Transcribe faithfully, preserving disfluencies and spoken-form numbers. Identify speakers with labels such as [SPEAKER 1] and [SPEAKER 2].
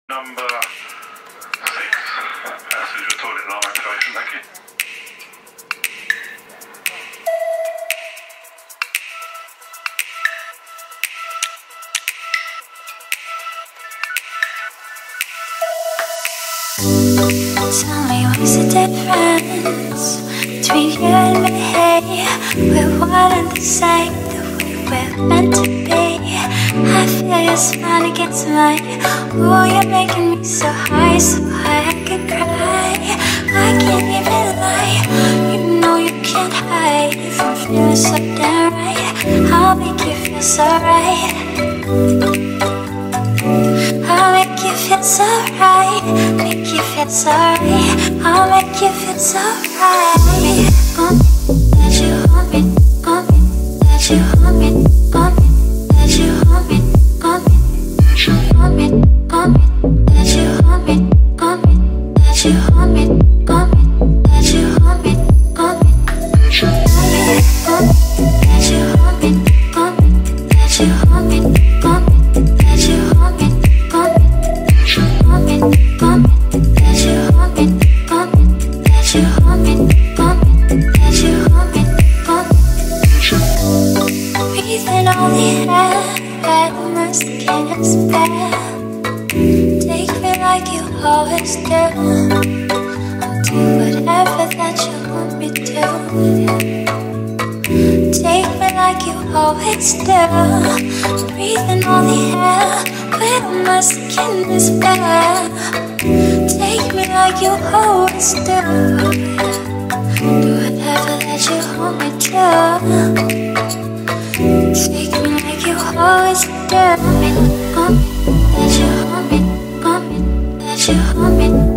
[SPEAKER 1] Number six, passage of toilet alarm activation, thank you.
[SPEAKER 2] Tell me what's the difference between you and me? We're one and the same, the way we're meant to be. I feel your smile against mine. Oh, you're making me so high, so high I could cry. I can't even lie. You know you can't hide from feeling so damn right. I'll make you feel so right. I'll make you feel so right. Make you feel so right. I'll make you feel so right. On me, that you on me, on me, that you on me, on me, that you on me, on me, that you on me, on me, that you on me, on me, that you on me, on me, that you on me, on me, that you on me, that you on me, on me, that you on me, on me, that you on me, on me, that you on me, on me, that you on me, on me, that you on me, on me, that you on me, on me. Breathing all the air, where the mercy can't spare. Take me like you always do. I'll do whatever that you want me to. Take me like you always do. Breathing all the air, where the mercy can't spare. Take me like you always do. Do whatever that you want me to. Take me like you always do. On me, on me, that you on me, on me, that you on me.